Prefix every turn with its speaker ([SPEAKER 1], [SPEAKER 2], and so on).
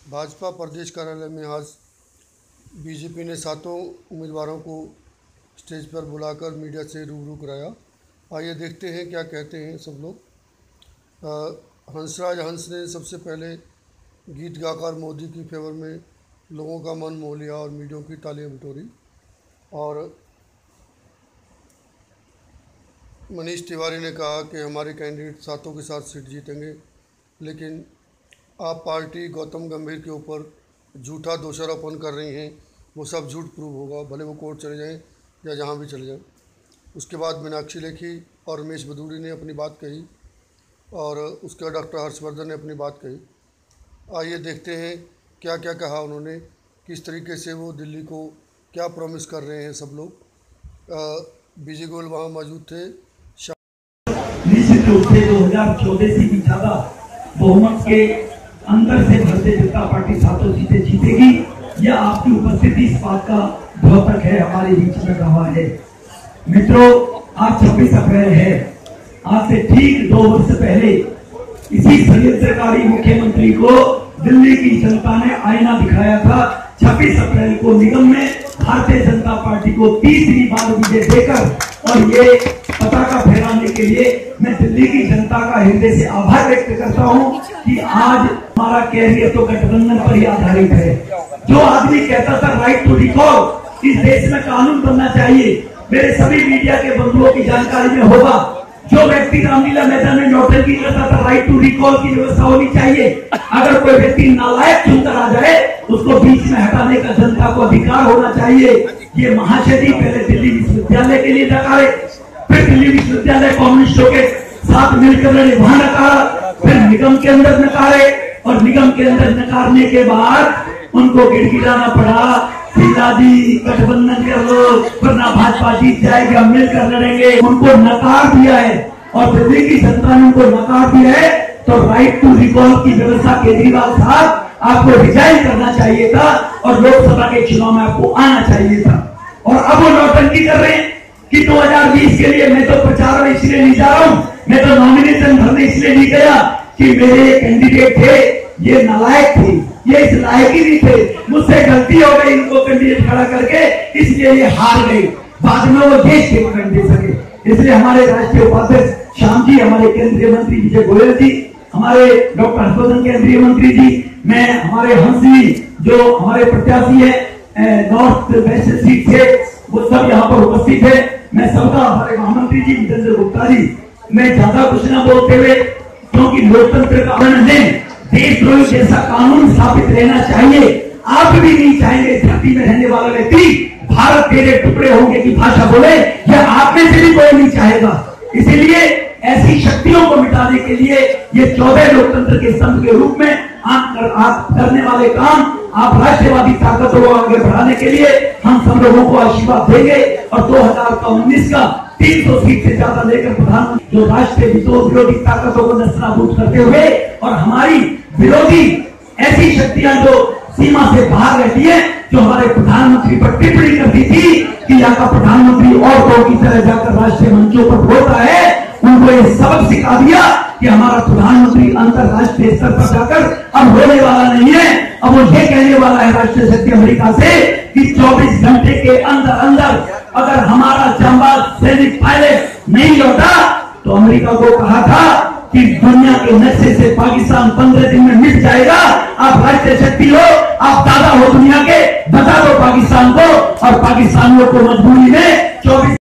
[SPEAKER 1] भाजपा प्रदेश कार्यालय में आज बीजेपी ने 7 उम्मीदवारों को स्टेज पर बुलाकर मीडिया से रूबरू कराया। आइए देखते हैं क्या कहते हैं सब लोग। हंसराज हंस ने सबसे पहले गीत गाकर मोदी की फेवर में लोगों का मन मोह लिया और मीडिया की तालियां बटोरी। और मनीष तिवारी ने कहा कि हमारे कैंडिडेट 7 के साथ सीट जीतेंगे, लेकिन आप पार्टी गौतम गंभीर के ऊपर झूठा दोषारोपण कर रही हैं, वो सब झूठ प्रूव होगा, भले वो कोर्ट चले जाएं या जहां भी चले जाएं। उसके बाद मीनाक्षी लेखी और रमेश भदौड़ी ने अपनी बात कही और उसके बाद डॉक्टर हर्षवर्धन ने अपनी बात कही। आइए देखते हैं क्या क्या कहा उन्होंने, किस तरीके से वो दिल्ली को क्या प्रॉमिस कर रहे हैं सब लोग। बीजे गोयल वहाँ मौजूद थे।
[SPEAKER 2] निश्चित रूप से 2014 से भी ज्यादा बहुमत के अंदर से भारतीय जनता पार्टी 7 सीटें जीतेगी। यह आपकी उपस्थिति इस बात का द्योतक है, हमारे बीच में रहा है। मित्रों, आज 26 अप्रैल है। आज से ठीक 2 वर्ष पहले इसी षड्यंत्रकारी मुख्यमंत्री को दिल्ली की जनता ने आईना दिखाया था। 26 अप्रैल को निगम में भारतीय जनता पार्टी को तीसरी बार विजय देकर और ये पताका फहराने के लिए मैं दिल्ली की जनता का हृदय से आभार व्यक्त करता हूं कि आज हमारा कैरियर तो गठबंधन पर ही आधारित है। जो आदमी कहता था राइट टू रिकॉल, इस देश में कानून बनना चाहिए, मेरे सभी मीडिया के बंधुओं की जानकारी में होगा। जो व्यक्ति रामलीला मैदान में नौटंकी करता था, राइट टू रिकॉल की व्यवस्था होनी चाहिए। अगर कोई व्यक्ति नालायक चुनकर आ जाए, उसको बीच में हटाने का जनता को अधिकार होना चाहिए। ये महाशय जी पहले दिल्ली विश्वविद्यालय के लिए नकारे, फिर दिल्ली विश्वविद्यालय कम्युनिस्टों के साथ मिलकर वहां नकारा, फिर निगम के अंदर नकारे और निगम के अंदर नकारने के बाद उनको गिड़गिड़ाना पड़ा, सीता जी गठबंधन कर लो वरना भाजपा जीत जाएगी, हम मिलकर लड़ेंगे। उनको नकार दिया है और दिल्ली की जनता ने उनको नकार दिया है। तो राइट टू रिकॉल की व्यवस्था केजरीवाल साहब आपको रिजाइन करना चाहिए था और लोकसभा के चुनाव में आपको आना चाहिए था। और अब वो नौटंकी कर रहे हैं कि 2020 के लिए मैं तो प्रचार में इसलिए नहीं जा रहा हूं, मैं तो नॉमिनेशन भरने इसलिए नहीं गया कि मेरे कैंडिडेट थे ये नालायक थे, ये इस लायक ही नहीं थे, मुझसे गलती हो गई इनको कैंडिडेट खड़ा करके, इसलिए ये हार गए। बाद में वो देश के वोट दे सके। इसलिए हमारे राष्ट्रीय उपाध्यक्ष श्याम जी, हमारे केंद्रीय मंत्री विजय गोयल जी, हमारे डॉक्टर हर्षवर्धन केंद्रीय मंत्री जी, मैं हमारे हंस जी जो हमारे प्रत्याशी है नॉर्थ वेस्ट सीट से, वो सब यहाँ पर उपस्थित है। मैं सबका, हमारे महामंत्री जी विजेंद्र गुप्ता जी, मैं ज्यादा कुछ न बोलते हुए, क्योंकि लोकतंत्र का में देशद्रोही जैसा कानून स्थापित रहना चाहिए। आप भी नहीं चाहेंगे धरती में रहने वाला व्यक्ति भारत तेरे टुकड़े होंगे की भाषा बोले, यह आप में से भी कोई नहीं चाहेगा। इसीलिए ऐसी शक्तियों को मिटाने के लिए ये 14 लोकतंत्र के स्तंभ के रूप में आप करने वाले काम, आप राष्ट्रवादी ताकतों को आगे बढ़ाने के लिए हम सब लोगों को आशीर्वाद देंगे। और 2019 का 300 सीट से ज्यादा लेकर प्रधानमंत्री जो राष्ट्रीय विरोधी ताकतों को नस्तानाबूद करते हुए और हमारी विरोधी ऐसी शक्तियां जो सीमा से बाहर रहती है, जो हमारे प्रधानमंत्री पर टिप्पणी करती थी कि यहाँ का प्रधानमंत्री औरतों की तरह जाकर राष्ट्रीय मंचों पर बोलता है, उनको ये सबक सिखा दिया कि हमारा प्रधानमंत्री अंतरराष्ट्रीय स्तर पर जाकर अब होने वाला नहीं है। अब वो ये कहने वाला है राष्ट्रीय शक्ति अमेरिका से कि 24 घंटे के अंदर अंदर अगर हमारा जांबाज सैनिक पायलट नहीं लौटा तो अमेरिका को कहा था कि दुनिया के नक्शे से पाकिस्तान 15 दिन में मिट जाएगा। आप राष्ट्रीय शक्ति हो, आप दादा हो दुनिया के, बता दो पाकिस्तान को, और पाकिस्तानियों को मजबूरी में 24